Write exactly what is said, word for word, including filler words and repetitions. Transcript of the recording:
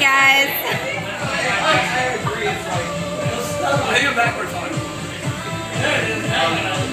guys. I agree. It's like, hang it backwards on. There it is.